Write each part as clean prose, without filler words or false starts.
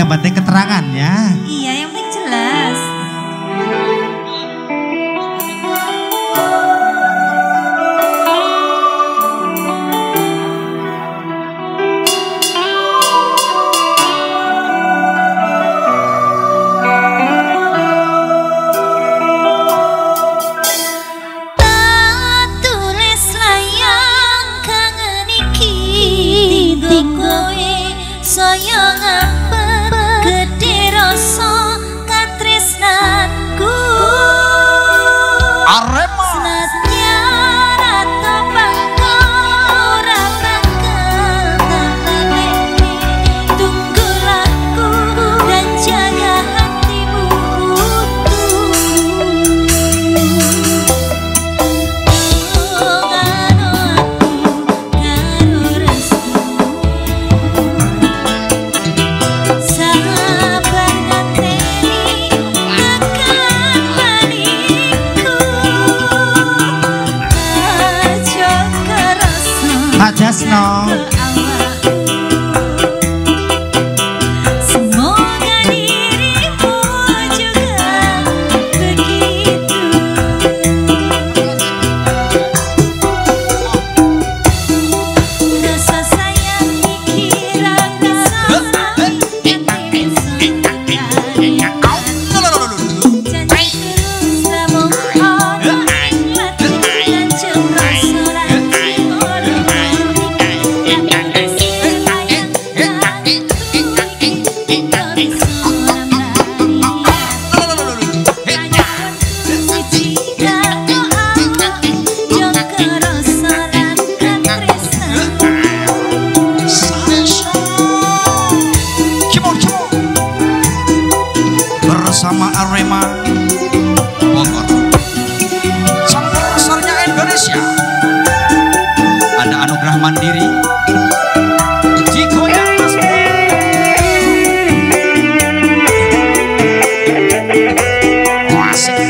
penting keterangannya. Iya, yang penting jelas. Saya ngapa gede rasa katresnanku Arema senadyan rata bangga ora bakal ngalih tunggu laku dan jaga hatimu utuh ngano aku karo restu Pak Jasno. Semoga dirimu juga begitu. Rasa sayang dikira bisa janji terus namun ono ing hati dan jemrasa bersama Arema Bogor, campur besarnya Indonesia. Ada Anugerah Mandiri, digoyang Mas Bro. Asik.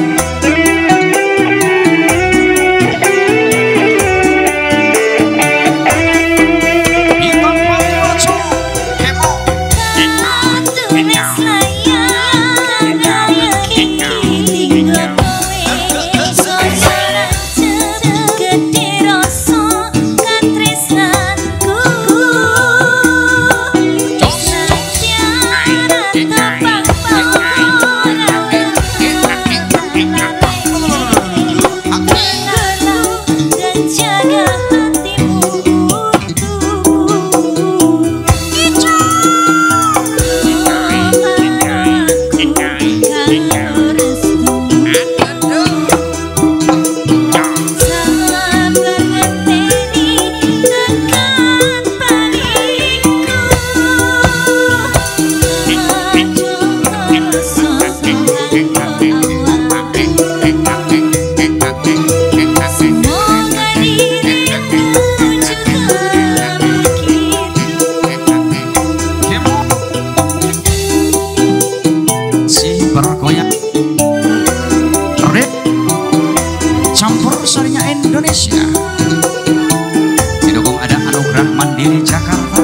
Campur besarnya Indonesia, didukung ada Anugerah Mandiri Jakarta.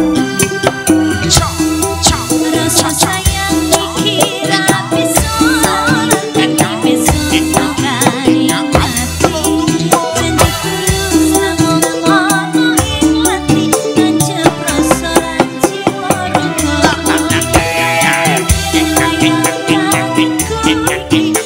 Rasa sayang dikira bisa janji terus namun ono ing hati dan jemrasa jiwa